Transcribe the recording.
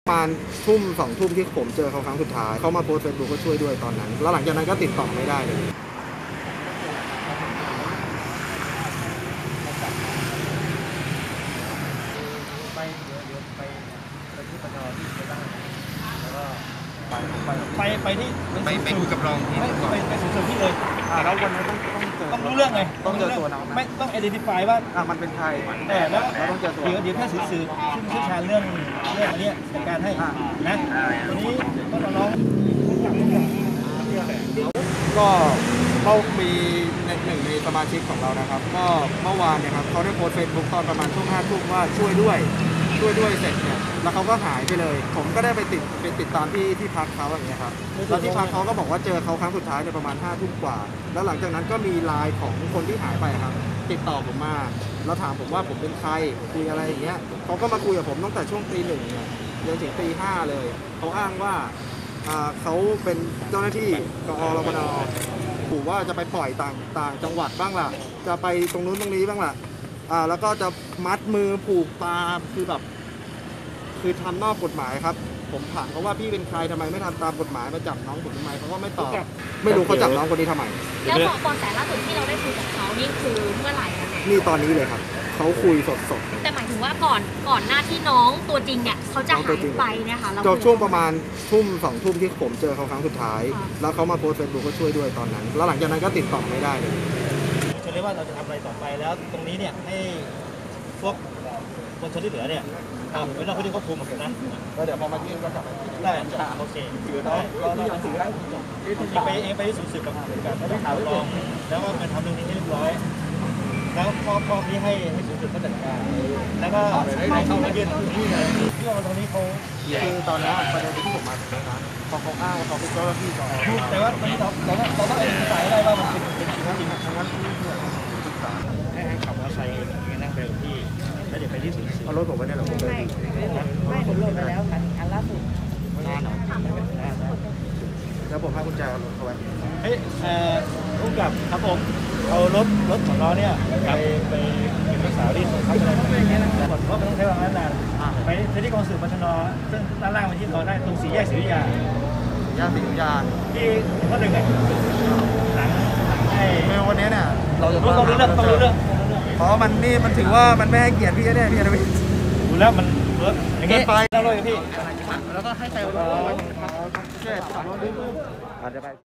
ประมาณทุ่ม2 ทุ่มที่ผมเจอเขาครั้งสุดท้ายเขามาโพสต์เฟซบุ๊กก็ช่วยด้วยตอนนั้นแล้วหลังจากนั้นก็ติดต่อไม่ได้เลยไปที่ปตทที่ไปบ้านแล้วก็ไปที่ไปคุยกับรองที่ก่อนไปสู่ส่วนที่เลยแล้ววันนั้นต้องรู้เรื่องไงต้องเจอตัวน้องไม่ต้อง identify ว่ามันเป็นใครแล้วต้องเจอตัวเดี๋ยวแค่สื่อซึ่งเชี่ยวชาญเรื่องอันนี้จัดการให้นะวันนี้ก็น้องก็เขามีหนึ่งในสมาชิกของเรานะครับก็เมื่อวานเนี่ยครับเขาได้โพสต์เฟซบุ๊กตอนประมาณช่วง5 ทุ่มว่าช่วยด้วยเสร็จเนี่ยแล้วเขาก็หายไปเลยผมก็ได้ไปติดตามที่พักเขาอย่างเงี้ยครับแล้วที่พักเขาก็บอกว่าเจอเขาครั้งสุดท้ายในประมาณ5 ทุ่มกว่าแล้วหลังจากนั้นก็มีไลน์ของคนที่หายไปครับติดต่อผมมาแล้วถามผมว่าผมเป็นใครคุยอะไรอย่างเงี้ยเขาก็มาคุยกับผมตั้งแต่ช่วงตี 1เนี่ยจนถึงตี 5เลยเขาอ้างว่าเขาเป็นเจ้าหน้าที่กอรมน.ขู่ว่าจะไปปล่อยต่างจังหวัดบ้างล่ะจะไปตรงนู้นตรงนี้บ้างล่ะแล้วก็จะมัดมือผูกตาคือทำนอกกฎหมายครับผมถามเขาว่าพี่เป็นใครทำไมไม่ทำตามกฎหมายมาจับน้องผมทำไมเขาก็ไม่ตอบไม่รู้เขาจับน้องคนนี้ทำไมแล้วพอแต่ล่าสุดที่เราได้คุยกับเขานี่คือเมื่อไหร่นะนี่ตอนนี้เลยครับเขาคุยสดแต่หมายถึงว่าก่อนหน้าที่น้องตัวจริงเนี่ยเขาจะหายไปนะคะเราช่วงประมาณทุ่ม2 ทุ่มที่ผมเจอเขาครั้งสุดท้ายแล้วเขามาโพสต์เฟซบุ๊กก็ช่วยด้วยตอนนั้นแล้วหลังจากนั้นก็ติดต่อไม่ได้เลยจะเรียกว่าเราจะทำอะไรต่อไปแล้วตรงนี้เนี่ยให้พวกคนชนที่เหลือเนี่ยเป็นเราคนที่ควบคุมนะแล้วเดี๋ยวพอมายื่นก็กลับไปได้โอเคได้ก็เราถือได้ไปที่ศูนย์สืบกับรองแล้วก็มาทำเรื่องนี้ให้เรียบร้อยแล้วพอนี้ให้ศูนย์สืบเขาจัดการแล้วก็ให้เข้ามายื่นที่ไหนที่ว่าตรงนี้เขาคือตอนนี้ประเด็นที่ผมมาถึงนะพอเขาอ้างว่าเขาเป็นเจ้าหน้าที่กอแต่ว่าตอนนี้เราต้องศึกษาได้ว่ามันเป็นจริงทั้งนั้นที่ศึกษาให้ขับมอเตอร์ไซค์นั่งไปที่แล้วเดี๋ยวไปที่ศูนย์สืบเอารถผมไปได้หรอผมไม่ผมลงไปแล้วอันล่าสุดแล้วผมให้กุญแจรถเขาไว้เฮ้ยผู้กับครับผมเอารถของเราเนี่ยไปเก็บรักษาที่ส่งเข้าไปเพราะมันต้องใช้เวลานานไปที่กองสืบปชนซึ่งด้านล่างไปที่เราได้ตรง4 แยกศรีวิทยาที่ข้อ 1เนี่ยหลังให้วันนี้เนี่ยเราจะต้องรู้เรื่องเพราะมันถือว่ามันไม่ให้เกียรติพี่แน่พี่นะพี่ดูแล้วมันรถอย่างงี้นั่งรถกับพี่แล้วก็ให้ใส่รถอาจจะไป